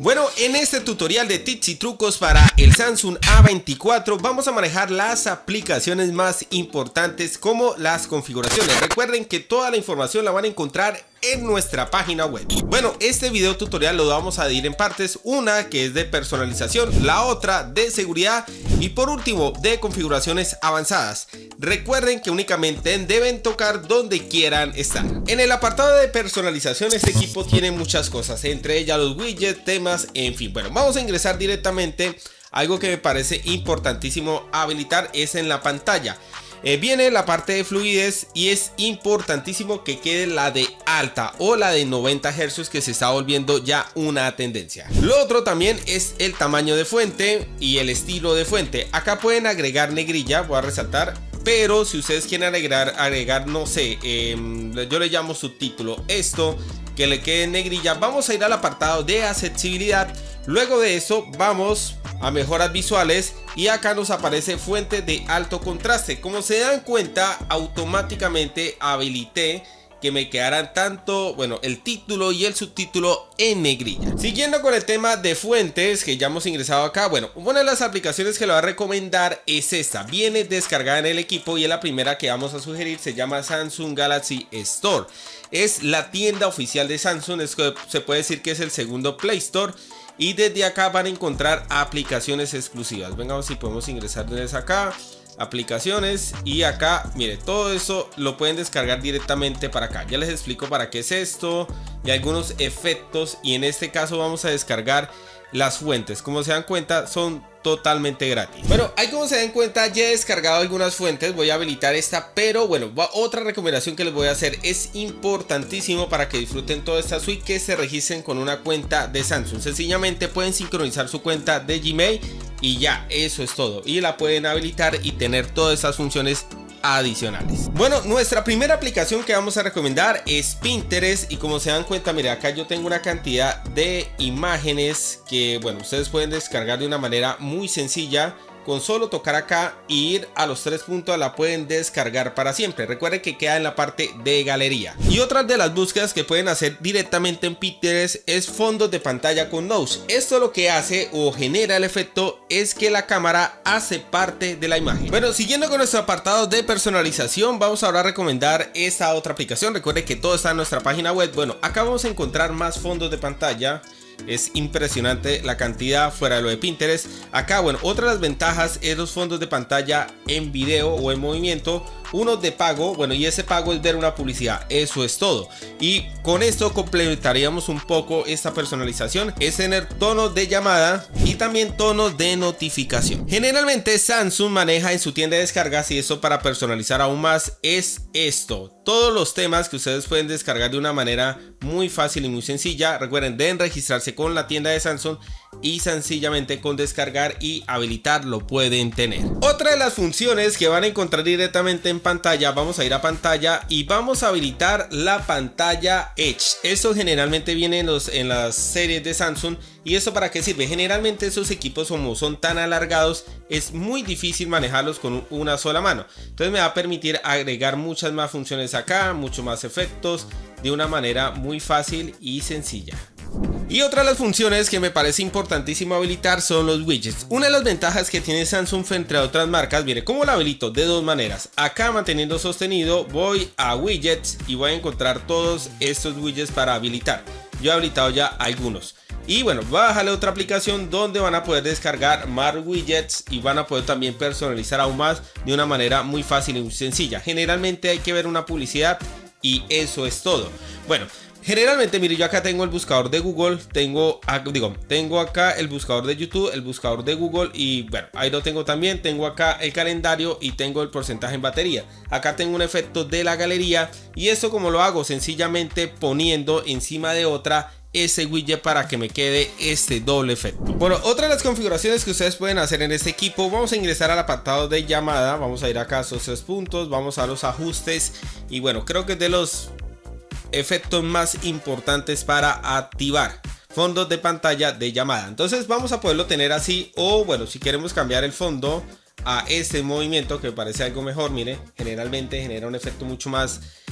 Bueno, en este tutorial de tips y trucos para el Samsung A24 vamos a manejar las aplicaciones más importantes como las configuraciones. Recuerden que toda la información la van a encontrar en nuestra página web. Bueno, este video tutorial lo vamos a dividir en partes, una que es de personalización, la otra de seguridad y por último de configuraciones avanzadas. Recuerden que únicamente deben tocar donde quieran estar. En el apartado de personalización este equipo tiene muchas cosas, entre ellas los widgets, temas, en fin. Bueno, vamos a ingresar directamente. Algo que me parece importantísimo habilitar es en la pantalla. Viene la parte de fluidez y es importantísimo que quede la de alta o la de 90 Hz, que se está volviendo ya una tendencia. Lo otro también es el tamaño de fuente y el estilo de fuente. Acá pueden agregar negrilla, voy a resaltar, pero si ustedes quieren agregar no sé, yo le llamo subtítulo, esto que le quede en negrilla. Vamos a ir al apartado de accesibilidad. Luego de eso vamos a mejoras visuales y acá nos aparece fuente de alto contraste. Como se dan cuenta, automáticamente habilité que me quedaran tanto, bueno, el título y el subtítulo en negrilla. Siguiendo con el tema de fuentes que ya hemos ingresado acá, bueno, una de las aplicaciones que le voy a recomendar es esta. Viene descargada en el equipo y es la primera que vamos a sugerir. Se llama Samsung Galaxy Store. Es la tienda oficial de Samsung, se puede decir que es el segundo Play Store. Y desde acá van a encontrar aplicaciones exclusivas. Venga, si podemos ingresar desde acá, aplicaciones, y acá, mire, todo eso lo pueden descargar directamente para acá. Ya les explico para qué es esto y algunos efectos, y en este caso vamos a descargar las fuentes. Como se dan cuenta, son totalmente gratis. Bueno, ahí como se dan cuenta ya he descargado algunas fuentes. Voy a habilitar esta, pero bueno, otra recomendación que les voy a hacer, es importantísimo para que disfruten toda esta suite que se registren con una cuenta de Samsung. Sencillamente pueden sincronizar su cuenta de Gmail y ya, eso es todo, y la pueden habilitar y tener todas esas funciones adicionales. Bueno, nuestra primera aplicación que vamos a recomendar es Pinterest, y como se dan cuenta, mire, acá yo tengo una cantidad de imágenes que, bueno, ustedes pueden descargar de una manera muy sencilla. Con solo tocar acá y ir a los 3 puntos la pueden descargar para siempre. Recuerden que queda en la parte de galería. Y otra de las búsquedas que pueden hacer directamente en Pinterest es fondos de pantalla con nose. Esto lo que hace o genera el efecto es que la cámara hace parte de la imagen. Bueno, siguiendo con nuestro apartado de personalización, vamos ahora a recomendar esta otra aplicación. Recuerden que todo está en nuestra página web. Bueno, acá vamos a encontrar más fondos de pantalla. Es impresionante la cantidad fuera de lo de Pinterest. Acá, bueno, otra de las ventajas es los fondos de pantalla en video o en movimiento. Uno de pago, bueno, y ese pago es ver una publicidad, eso es todo. Y con esto complementaríamos un poco esta personalización, es tener tonos de llamada y también tonos de notificación. Generalmente Samsung maneja en su tienda de descargas, y eso para personalizar aún más es esto. Todos los temas que ustedes pueden descargar de una manera muy fácil y muy sencilla. Recuerden, deben registrarse con la tienda de Samsung y sencillamente con descargar y habilitar lo pueden tener. Otra de las funciones que van a encontrar directamente en pantalla, vamos a ir a pantalla y vamos a habilitar la pantalla Edge. Esto generalmente viene en las series de Samsung. ¿Y eso para qué sirve? Generalmente esos equipos, como son tan alargados, es muy difícil manejarlos con una sola mano. Entonces me va a permitir agregar muchas más funciones acá, mucho más efectos, de una manera muy fácil y sencilla. Y otra de las funciones que me parece importantísimo habilitar son los widgets. Una de las ventajas que tiene Samsung frente a otras marcas, mire, ¿cómo lo habilito? De dos maneras. Acá, manteniendo sostenido, voy a widgets y voy a encontrar todos estos widgets para habilitar. Yo he habilitado ya algunos. Y bueno, voy a bajarle otra aplicación donde van a poder descargar más widgets y van a poder también personalizar aún más de una manera muy fácil y muy sencilla. Generalmente hay que ver una publicidad y eso es todo. Bueno, generalmente, mire, yo acá tengo el buscador de Google, tengo acá el buscador de YouTube, el buscador de Google, y bueno, ahí lo tengo también. Tengo acá el calendario y tengo el porcentaje en batería. Acá tengo un efecto de la galería, y esto como lo hago, sencillamente poniendo encima de otra ese widget para que me quede este doble efecto. Bueno, otra de las configuraciones que ustedes pueden hacer en este equipo, vamos a ingresar al apartado de llamada, vamos a ir acá a esos 3 puntos, vamos a los ajustes, y bueno, creo que es de los efectos más importantes para activar fondos de pantalla de llamada. Entonces vamos a poderlo tener así, o bueno, si queremos cambiar el fondo a este movimiento que me parece algo mejor, mire, generalmente genera un efecto mucho más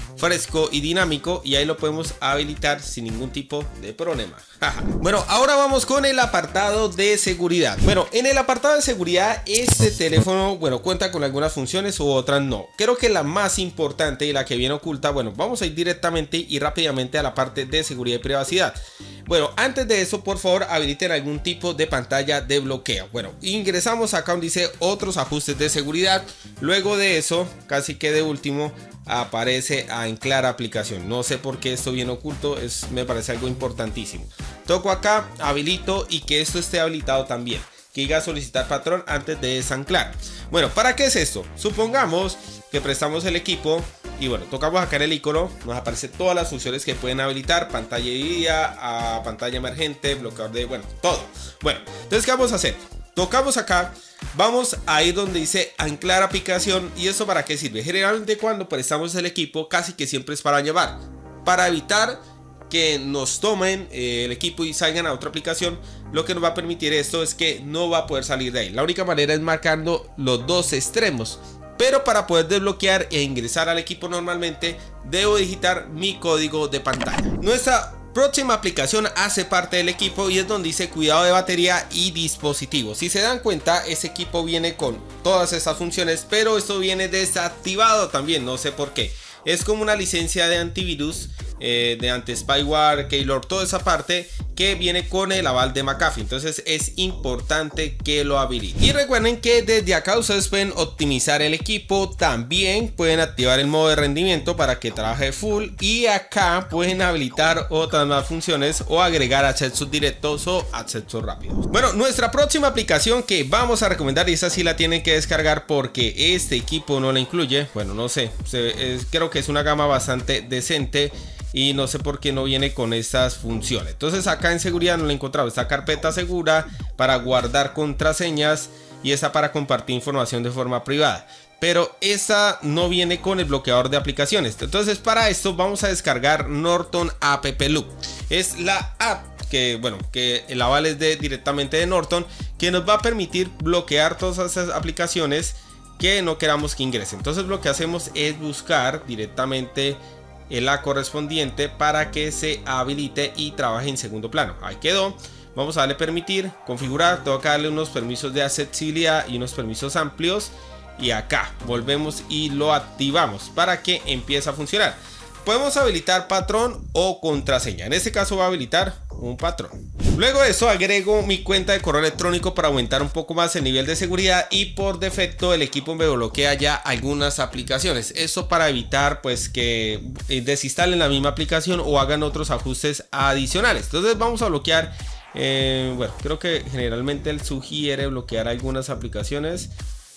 fresco y dinámico, y ahí lo podemos habilitar sin ningún tipo de problema. Bueno, ahora vamos con el apartado de seguridad. Bueno, en el apartado de seguridad, este teléfono, bueno, cuenta con algunas funciones u otras no. Creo que la más importante y la que viene oculta, bueno, vamos a ir directamente y rápidamente a la parte de seguridad y privacidad. Bueno, antes de eso, por favor, habiliten algún tipo de pantalla de bloqueo. Bueno, ingresamos acá donde dice otros ajustes de seguridad. Luego de eso, casi que de último, aparece anclar aplicación. No sé por qué esto viene oculto, me parece algo importantísimo. Toco acá, habilito, y que esto esté habilitado también, que diga solicitar patrón antes de desanclar. Bueno, ¿para qué es esto? Supongamos que prestamos el equipo y bueno, tocamos acá en el icono, nos aparece todas las funciones que pueden habilitar: pantalla dividida, pantalla emergente, bloqueador de, bueno, todo. Bueno, entonces ¿qué vamos a hacer? Tocamos acá, vamos a ir donde dice anclar aplicación. ¿Y eso para qué sirve? Generalmente cuando prestamos el equipo, casi que siempre es para llevar, para evitar que nos tomen el equipo y salgan a otra aplicación. Lo que nos va a permitir esto es que no va a poder salir de ahí. La única manera es marcando los dos extremos. Pero para poder desbloquear e ingresar al equipo normalmente, debo digitar mi código de pantalla. Nuestra próxima aplicación hace parte del equipo y es donde dice cuidado de batería y dispositivos. Si se dan cuenta, ese equipo viene con todas estas funciones, pero esto viene desactivado también, no sé por qué. Es como una licencia de antivirus, de anti-spyware, Keylor, toda esa parte que viene con el aval de McAfee. Entonces es importante que lo habiliten. Y recuerden que desde acá ustedes pueden optimizar el equipo, también pueden activar el modo de rendimiento para que trabaje full, y acá pueden habilitar otras más funciones o agregar accesos directos o accesos rápidos. Bueno, nuestra próxima aplicación que vamos a recomendar, y esa sí la tienen que descargar porque este equipo no la incluye. Bueno, no sé, creo que es una gama bastante decente y no sé por qué no viene con estas funciones. Entonces acá en seguridad no la he encontrado. Esta carpeta segura para guardar contraseñas y esta para compartir información de forma privada, pero esta no viene con el bloqueador de aplicaciones. Entonces para esto vamos a descargar Norton App Loop. Es la app que, bueno, que el aval es directamente de Norton, que nos va a permitir bloquear todas esas aplicaciones que no queramos que ingresen. Entonces lo que hacemos es buscar directamente la correspondiente para que se habilite y trabaje en segundo plano. Ahí quedó. Vamos a darle permitir, configurar. Tengo que darle unos permisos de accesibilidad y unos permisos amplios, y acá volvemos y lo activamos para que empiece a funcionar. Podemos habilitar patrón o contraseña. En este caso va a habilitar un patrón. Luego de eso agrego mi cuenta de correo electrónico para aumentar un poco más el nivel de seguridad, y por defecto el equipo me bloquea ya algunas aplicaciones. Esto para evitar pues que desinstalen la misma aplicación o hagan otros ajustes adicionales. Entonces vamos a bloquear, bueno, creo que generalmente él sugiere bloquear algunas aplicaciones.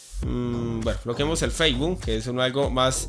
Bueno, bloqueemos el Facebook, que es algo más.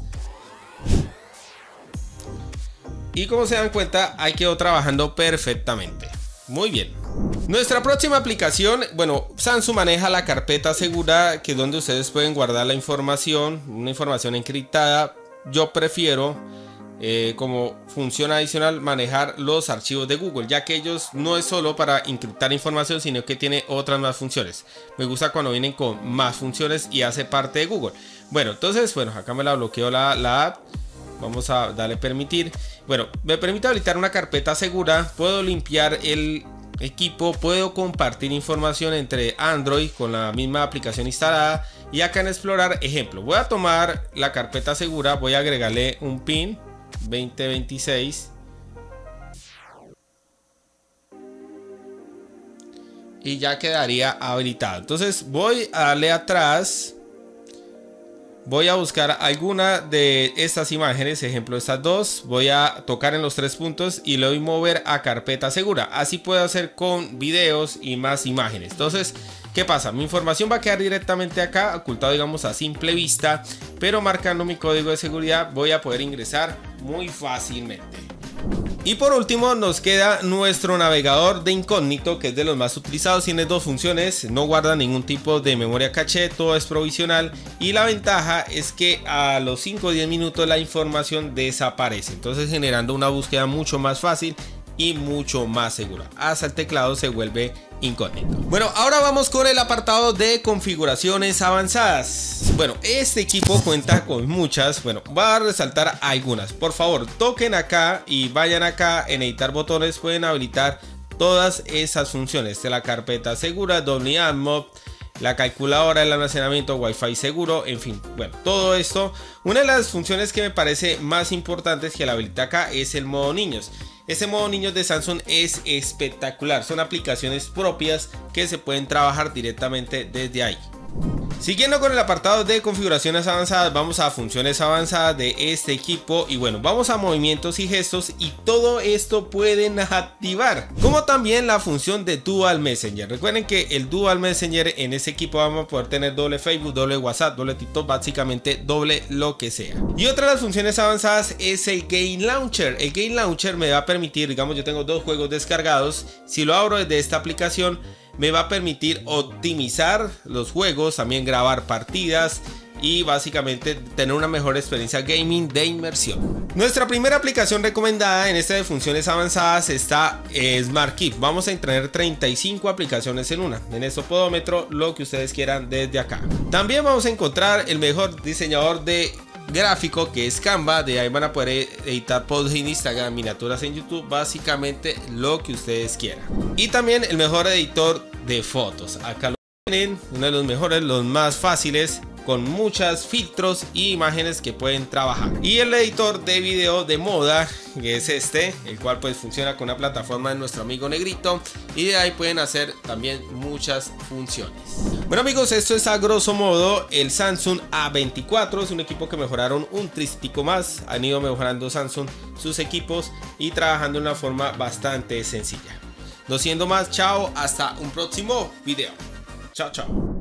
Y como se dan cuenta, ahí quedó trabajando perfectamente. Muy bien. Nuestra próxima aplicación, bueno, Samsung maneja la carpeta segura, que es donde ustedes pueden guardar la información, una información encriptada. Yo prefiero, como función adicional, manejar los archivos de Google, ya que ellos no es solo para encriptar información, sino que tiene otras más funciones. Me gusta cuando vienen con más funciones y hace parte de Google. Bueno, entonces, bueno, acá me la bloqueó la app. Vamos a darle permitir. Bueno, me permite habilitar una carpeta segura. Puedo limpiar el equipo. Puedo compartir información entre Android con la misma aplicación instalada. Y acá en explorar, ejemplo, voy a tomar la carpeta segura. Voy a agregarle un pin 2026. Y ya quedaría habilitado. Entonces voy a darle atrás. Voy a buscar alguna de estas imágenes, ejemplo estas dos. Voy a tocar en los tres puntos y le doy mover a carpeta segura. Así puedo hacer con videos y más imágenes. Entonces, ¿qué pasa? Mi información va a quedar directamente acá, ocultado digamos a simple vista, pero marcando mi código de seguridad voy a poder ingresar muy fácilmente. Y por último nos queda nuestro navegador de incógnito, que es de los más utilizados. Tiene dos funciones, no guarda ningún tipo de memoria caché, todo es provisional, y la ventaja es que a los 5 o 10 minutos la información desaparece, entonces generando una búsqueda mucho más fácil y mucho más seguro. Hasta el teclado se vuelve incógnito. Bueno, ahora vamos con el apartado de configuraciones avanzadas. Bueno, este equipo cuenta con muchas. Bueno, voy a resaltar algunas. Por favor, toquen acá y vayan acá en editar botones. Pueden habilitar todas esas funciones de la carpeta segura, Dolby Atmos, la calculadora, el almacenamiento, Wi-Fi seguro, en fin. Bueno, todo esto. Una de las funciones que me parece más importantes que la habilita acá es el modo niños. Este modo niños de Samsung es espectacular. Son aplicaciones propias que se pueden trabajar directamente desde ahí. Siguiendo con el apartado de configuraciones avanzadas, vamos a funciones avanzadas de este equipo y bueno, vamos a movimientos y gestos, y todo esto pueden activar, como también la función de Dual Messenger. Recuerden que el Dual Messenger en este equipo vamos a poder tener doble Facebook, doble WhatsApp, doble TikTok, básicamente doble lo que sea. Y otra de las funciones avanzadas es el Game Launcher. El Game Launcher me va a permitir, digamos, yo tengo 2 juegos descargados, si lo abro desde esta aplicación me va a permitir optimizar los juegos, también grabar partidas y básicamente tener una mejor experiencia gaming de inmersión. Nuestra primera aplicación recomendada en esta de funciones avanzadas está Smart Keep. Vamos a tener 35 aplicaciones en una. En este podómetro, lo que ustedes quieran desde acá. También vamos a encontrar el mejor diseñador de gráfico, que es Canva. De ahí van a poder editar posts en Instagram, miniaturas en YouTube, básicamente lo que ustedes quieran. Y también el mejor editor de fotos. Acá lo tienen, uno de los mejores, los más fáciles, con muchos filtros y imágenes que pueden trabajar. Y el editor de video de moda, que es este, el cual pues funciona con una plataforma de nuestro amigo Negrito, y de ahí pueden hacer también muchas funciones. Bueno amigos, esto es a grosso modo el Samsung A24. Es un equipo que mejoraron un tristico más. Han ido mejorando Samsung sus equipos y trabajando de una forma bastante sencilla. No siendo más, chao, hasta un próximo video. Chao, chao.